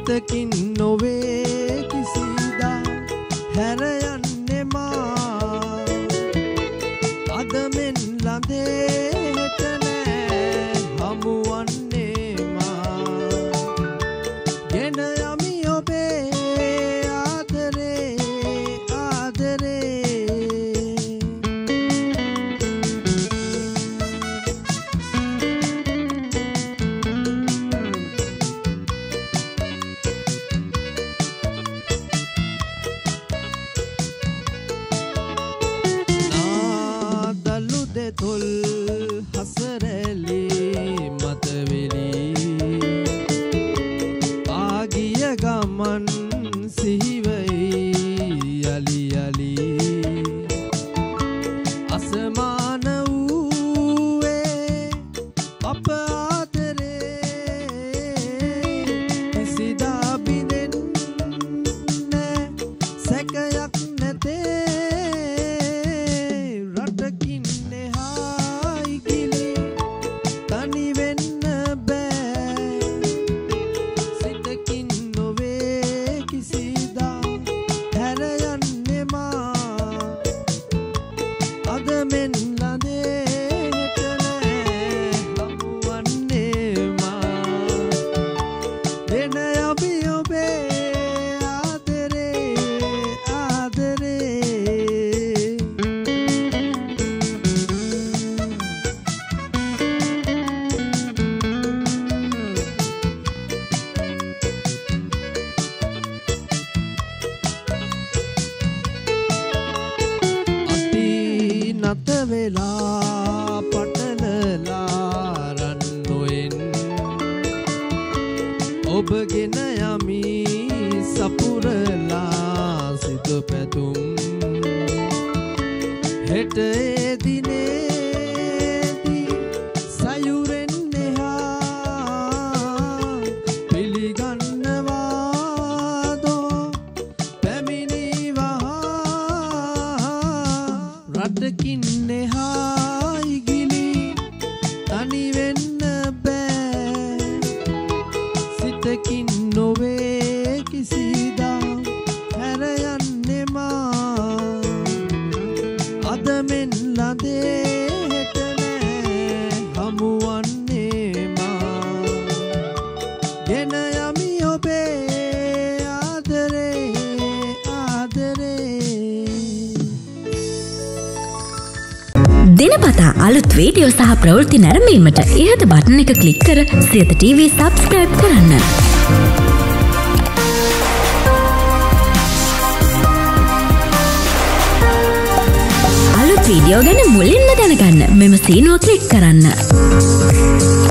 සිතකින් නොවේ කිසිදා හැර යන්නේ මා අද මෙන් ළඳේ හෙට නෑ හමුවන්නේ මා ගෙන යමි ඔබේ ආදරේ ආදරේ තොල් හසරැලි මතවෙලි ආගිය ගමන් සිහිවයි යලි යලි අසමාන වූවේ අප ආදරේ කිසිදා බිඳෙන්නේ සැකයක් නැතේ රටකින් නත වෙලා පටලලා රන්නොෙන් ඔබගෙන යමි සපුරලා සිත පැතුම් හෙට ඒ දිනේදී සයුරෙන් එහා පිළිගන්නවාදෝ පැමිණිවා රටකින් එහා ඉගිලි තනි වෙන්න බෑ සිතකින් නොවේ කිසිදා හැර යන්නේ මා අද මෙන් ළඳේ හෙට නෑ හමුවන්නේ මා ගෙන යමි ඔබේ ආදරේ ආදරේ දිනපතා අලුත් වීඩියෝ සහ ප්‍රවෘත්ති නැරඹීමට ඉහත බටන් එක ක්ලික් කර සියත TV සබ්ස්ක්‍රයිබ් කරන්න. අලුත් වීඩියෝ ගැන මුලින්ම දැනගන්න මෙම සීනුව ක්ලික් කරන්න.